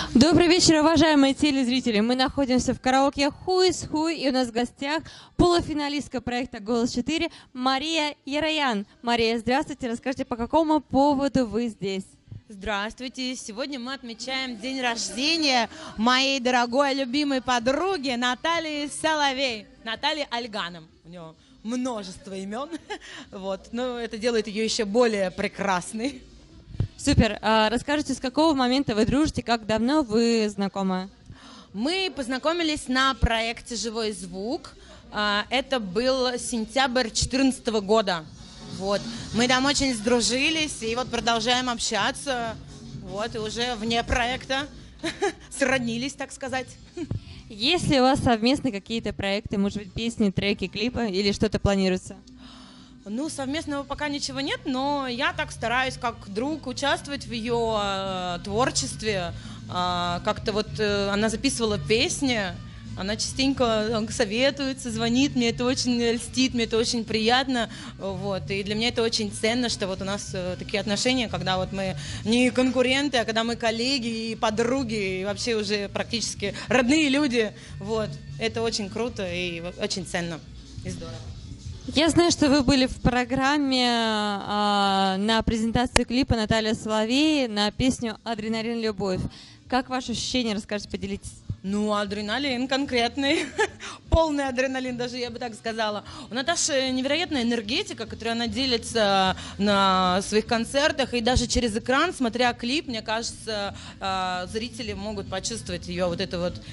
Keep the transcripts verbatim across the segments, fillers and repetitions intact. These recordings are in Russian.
Добрый вечер, уважаемые телезрители. Мы находимся в караоке «Who is Who», и у нас в гостях полуфиналистка проекта «Голос четыре» Мария Яраян. Мария, здравствуйте. Расскажите, по какому поводу вы здесь? Здравствуйте. Сегодня мы отмечаем день рождения моей дорогой, любимой подруги Натальи Соловей. Натальи Альганом. У нее множество имен. Вот. Но это делает ее еще более прекрасной. Супер. А расскажите, с какого момента вы дружите, как давно вы знакомы? Мы познакомились на проекте «Живой звук». Это был сентябрь две тысячи четырнадцатого года. Вот. Мы там очень сдружились, и вот продолжаем общаться. Вот, и уже вне проекта сроднились, так сказать. Есть ли у вас совместные какие-то проекты, может быть, песни, треки, клипы или что-то планируется? Ну, совместного пока ничего нет, но я так стараюсь, как друг, участвовать в ее э, творчестве. Э, как-то вот э, она записывала песни, она частенько советуется, звонит, мне это очень льстит, мне это очень приятно. Вот. И для меня это очень ценно, что вот у нас э, такие отношения, когда вот мы не конкуренты, а когда мы коллеги и подруги, и вообще уже практически родные люди. Вот. Это очень круто и очень ценно и здорово. Я знаю, что вы были в программе а, на презентации клипа Натальи Соловей на песню «Адреналин. Любовь». Как ваши ощущения? Расскажите, поделитесь. Ну, адреналин конкретный, полный адреналин даже, я бы так сказала. У Наташи невероятная энергетика, которой она делится на своих концертах, и даже через экран, смотря клип, мне кажется, зрители могут почувствовать ее вот это вот...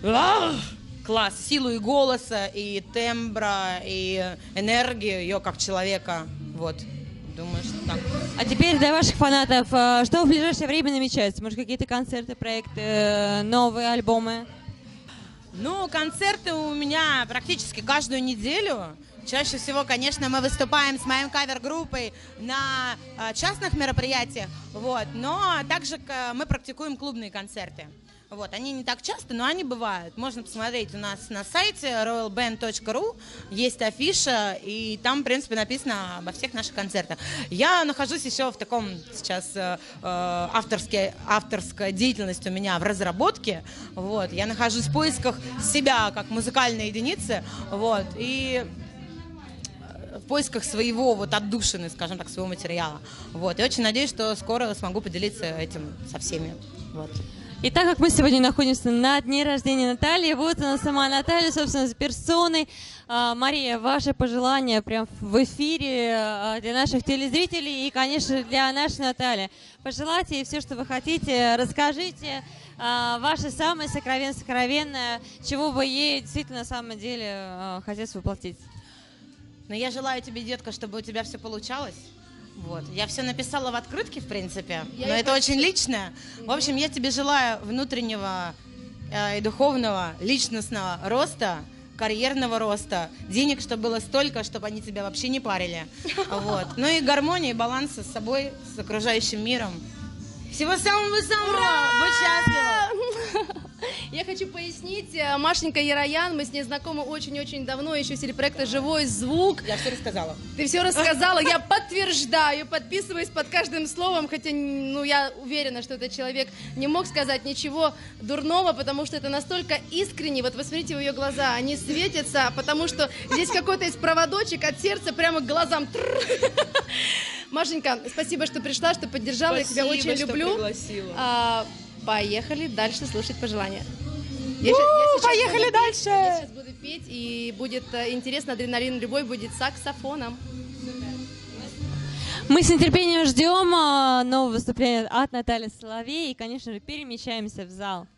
класс, силу и голоса, и тембра, и энергию ее как человека. Вот. Думаю, что так. А теперь для ваших фанатов, что в ближайшее время намечается? Может, какие-то концерты, проекты, новые альбомы? Ну, концерты у меня практически каждую неделю. Чаще всего, конечно, мы выступаем с моей кавер-группой на частных мероприятиях, вот, но также мы практикуем клубные концерты. Вот, они не так часто, но они бывают. Можно посмотреть у нас на сайте роял бэнд точка ру, есть афиша, и там, в принципе, написано обо всех наших концертах. Я нахожусь еще в таком сейчас э, авторской, авторская деятельность у меня в разработке. Вот, я нахожусь в поисках себя как музыкальной единицы, вот, и в поисках своего вот отдушины, скажем так, своего материала. Вот, и очень надеюсь, что скоро смогу поделиться этим со всеми. Вот. И так как мы сегодня находимся на дне рождения Натальи, вот она сама Наталья, собственно, с персоной. А, Мария, ваши пожелания прям в эфире а, для наших телезрителей и, конечно, для нашей Натальи. Пожелайте ей все, что вы хотите, расскажите а, ваше самое сокровенное, сокровенное, чего бы ей действительно на самом деле а, хотелось воплотить. Но я желаю тебе, детка, чтобы у тебя все получалось. Вот. Я все написала в открытке, в принципе, я но это хочу. Очень личное. В общем, я тебе желаю внутреннего э, и духовного, личностного роста, карьерного роста, денег, чтобы было столько, чтобы они тебя вообще не парили. Вот. Ну и гармонии, баланса с собой, с окружающим миром. Всего самого-самого! Будь счастлива! Я хочу пояснить, Машенька Яраян, мы с ней знакомы очень-очень давно, еще в телепроекта «Живой звук». Я все рассказала. Ты все рассказала, я подтверждаю, подписываюсь под каждым словом, хотя, ну, я уверена, что этот человек не мог сказать ничего дурного, потому что это настолько искренне. Вот посмотрите в ее глаза, они светятся, потому что здесь какой-то есть проводочек от сердца прямо к глазам. Машенька, спасибо, что пришла, что поддержала, спасибо, я тебя очень что люблю. Пригласила. Поехали дальше слушать пожелания. Я, У, я поехали буду дальше! Петь, я сейчас буду петь, и будет интересно, адреналин любой будет саксофоном. Мы с нетерпением ждем нового выступления от Натальи Соловей и, конечно же, перемещаемся в зал.